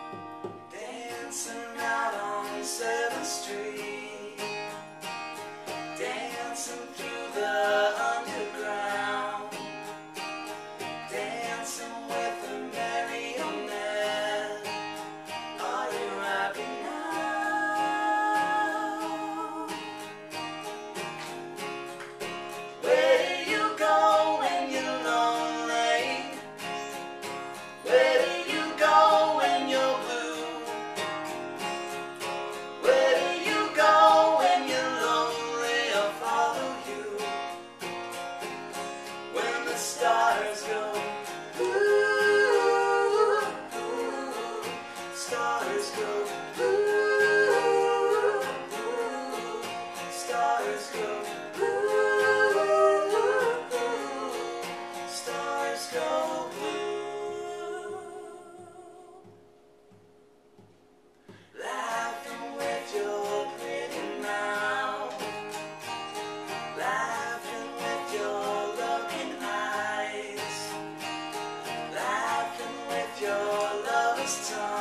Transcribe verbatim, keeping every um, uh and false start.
dancing out on seventh street, dancing through the underground, dancing with a marionette. Are you happy now? Where do you go when you're lonely? Where do you go when you're blue? Where do you go when you're lonely? I'll follow you. When the stars go, ooh, ooh, stars go, ooh, ooh, stars go, ooh, ooh, stars go blue. Laughing with your pretty mouth, laughing with your loving eyes, laughing with your lover's tongue.